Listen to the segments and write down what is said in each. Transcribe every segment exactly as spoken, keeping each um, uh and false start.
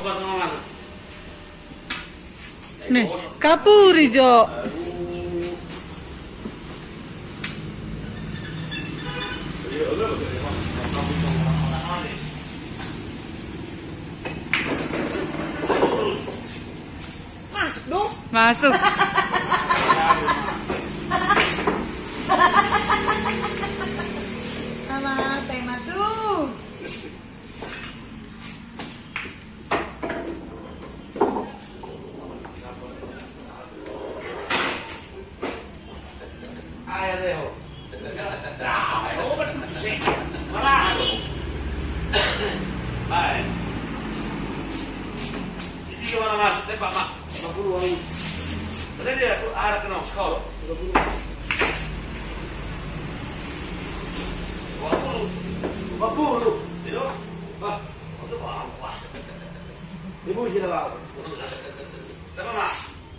Nih, kapuri Jo. Masuk dong. Masuk. Sama tema tuh. Ayo deh. Baik. Jadi gimana mas? Tembak mak. lima puluh wangi. Tadi dia arah kena sekolah. tiga puluh. dua puluh. lima puluh. Itu. Wah, itu apa? Ibu sih dah. Tembak mak.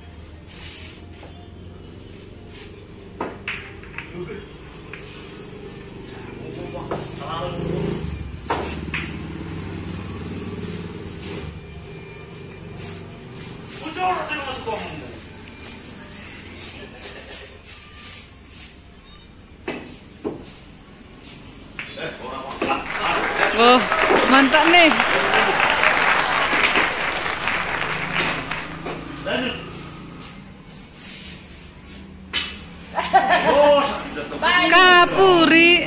Oh, mantap nih. Kapuri.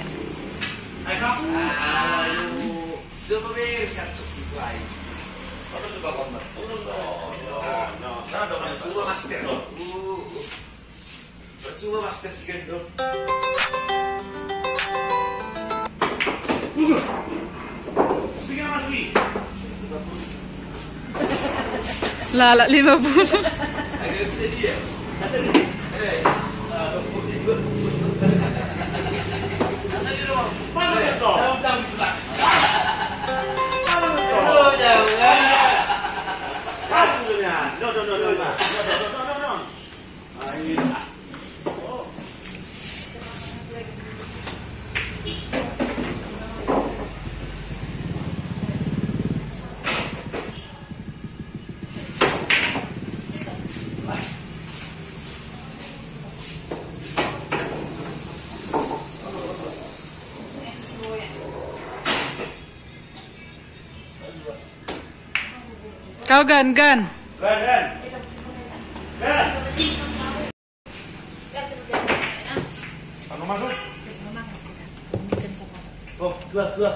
Coba master sekali dong. Speaker Mas Wi. Lala lima puluh. Agak sedih ya. Kasih dia. Eh. Kasih dong. Masa itu? Dalam dalam belak. Masa itu? Oh, jauh ya. Kasihnya. No no no no. No no no no. Ayo. Kau gan gan. Gan gan. Gan. Kamu masuk. Oh, dua dua.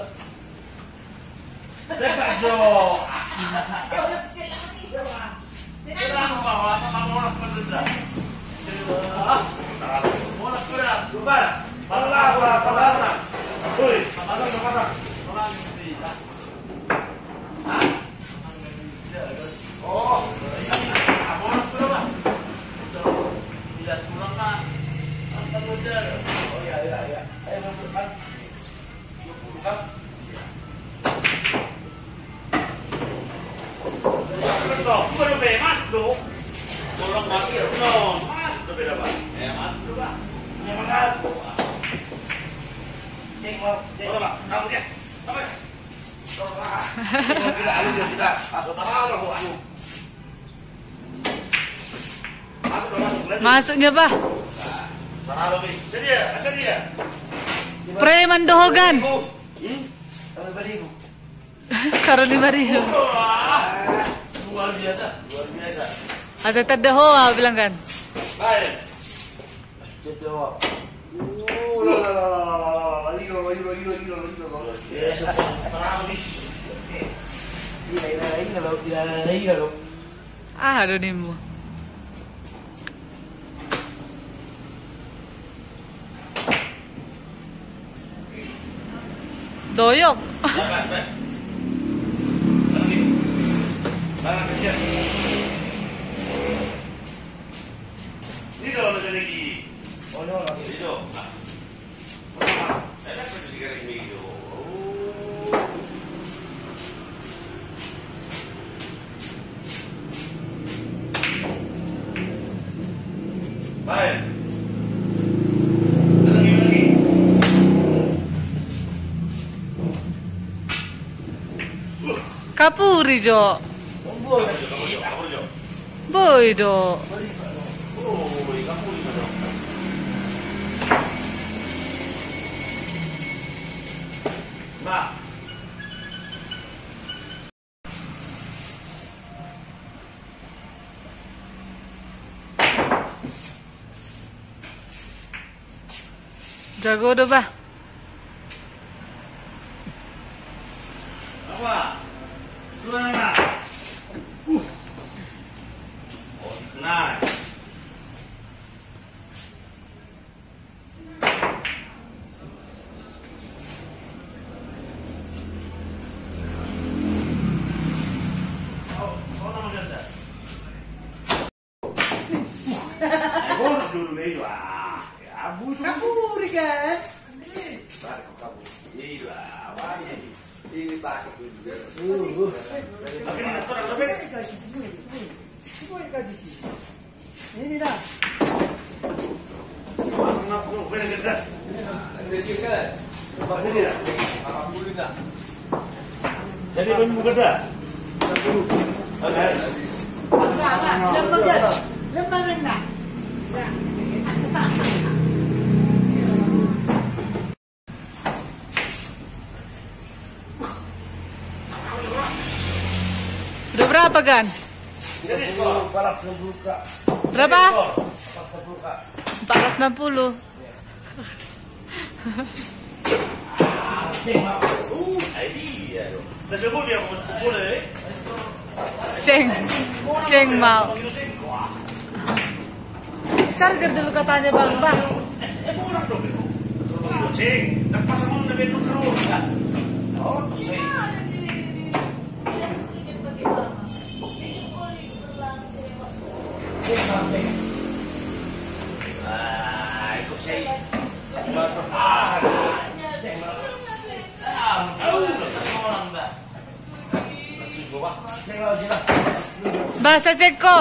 Cepat Jo. Kita bawa sama orang berdua. Orang berdua. Bubar. Palah palah palah. Oi, palah palah. Orang ini. Hah? Oh, apa orang berdua? Tidak pulang kan? Apa belajar? Oh ya ya ya. Ayo masuk kan. Buka. Betul, baru bebas dong. Tolong masuk dong. Masuk tuh beda pak. Ya masuk tuh pak. Ya makan. Cek mau, cek pak. Kamu dia, apa ya? Tolong pak. Kita alu dia kita. Masuk apa loh aku. Masuk dong masuk. Masuknya bah. Taruh nih. Jadi ya, asal dia. Preman dohogan. Hmm? Taruh bariku. Taruh lima ribu. Luar biasa, luar biasa. Asal tak ada hoa bilang kan. Baik. Jadi awak. Oh, la la la la la la. Lagi lo, lagi lo, lagi lo, lagi lo, lagi lo. Ya, taruh nih. Ini ini ini kalau tidak lagi kalau. Ah, aduh nimu. Doyok. Baik, baik. Lagi. Baik, kasihan. Ini dong ada lagi. Oh, no, lagi. Ini dong. Nah. Saya tak pergi sekarang ini. Baik. Lagi lagi. Kapuri Jo. Boy do. Mbak. Jago do ba? Apa? Dua nama. Uh. Oh, dikenal. Oh, oh nama ganda. Eh, bos dulu nih, wah. Ya, busuk. Kabur kan? Balik ke kabur. Iya, wajib. Ini pakai juga. Tapi ini orang sampai Semua yang di sini. Ini dah. pasang aku, benar ganda. Jadi kan, Apa sih dia? alhamdulillah dah. Jadi belum buka dah. Oke. Enggak, enggak. Lembaga. Lembaga enggak. Udah berapa kan? Jadi skor balap terbuka. Berapa? Balap terbuka. empat ratus enam puluh. Uh, idea dong. Tersebut dia mau sepuluh deh. Seng. Seng mau. Charger dulu katanya Bang, Bang. Eh, murah dong. Cing, tak pasang mau lebih terus kan. Oh, sing. Ah, itu sih. Ah, Bahasa Ceko.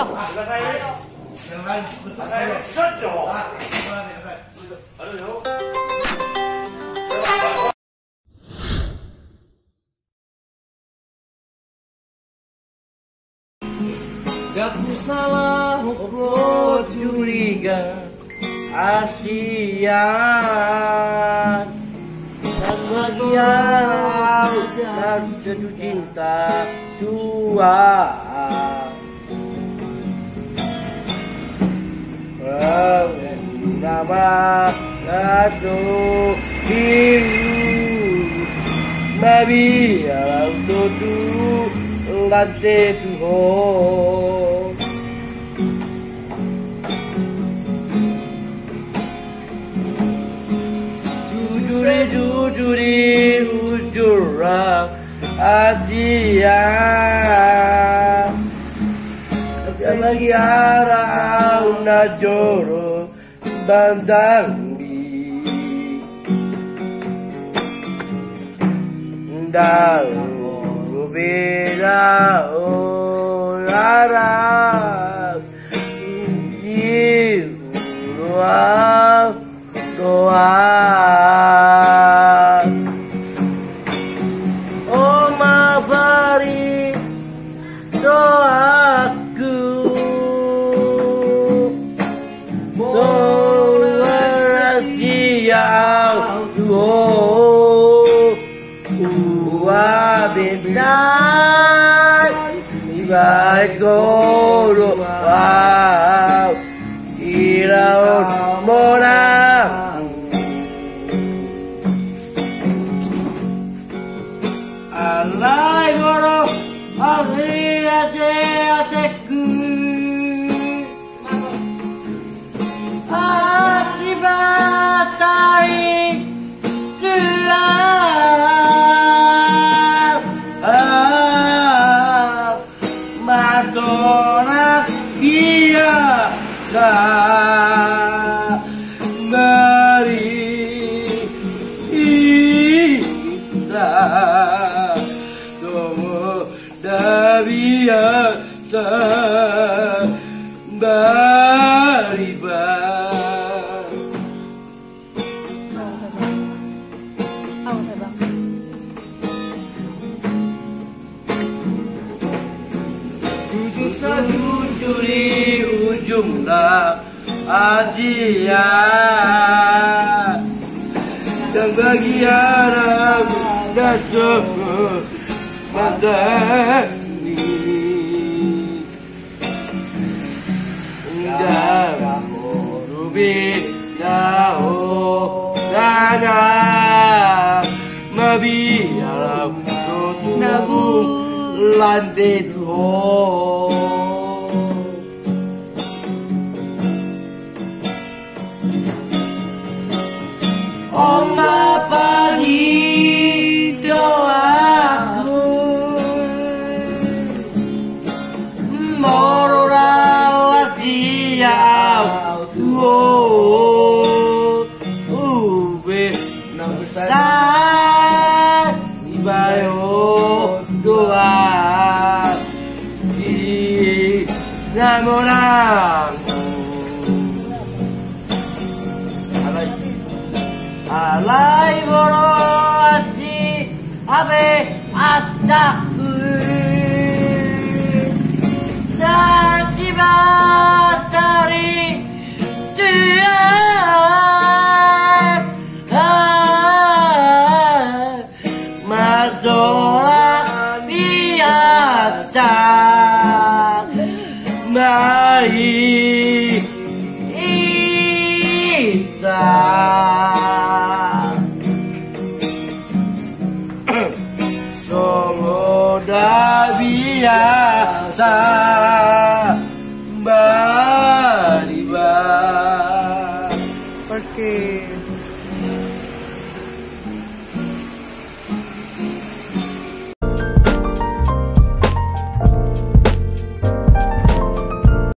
Gak salah hukum curiga Asian dan bagian dan jatuh cinta dua nama satu biru Nabi alam tutu lante Tuhan jujure jujuri hujurah adian bagi arah najoro bandangbi dalu beda orang doa doa oh mabari doaku doa yang tuh benar baik guru wow ilaun monam alai guru hari ade ateku akibatai Madonna dia dah beri dah domo dia dah beri jumlah ajian dan bagi Arab dan semua madani dan rubi daho dana mabi Arab Nabu lantai tuh Oma pagi doaku Mororawat dia tuh Ube besar Ibayo doa Di namonang Alai boro aji abe ataku Daji batari dia Madola biasa Mai ita Songoda biasa Mbak Oke.